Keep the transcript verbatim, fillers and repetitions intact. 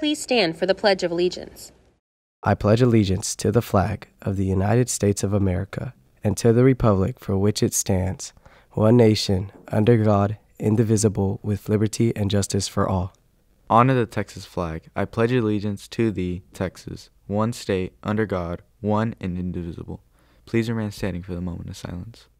Please stand for the Pledge of Allegiance. I pledge allegiance to the flag of the United States of America and to the republic for which it stands, one nation, under God, indivisible, with liberty and justice for all. Honor the Texas flag. I pledge allegiance to thee, Texas, one state, under God, one and indivisible. Please remain standing for the moment of silence.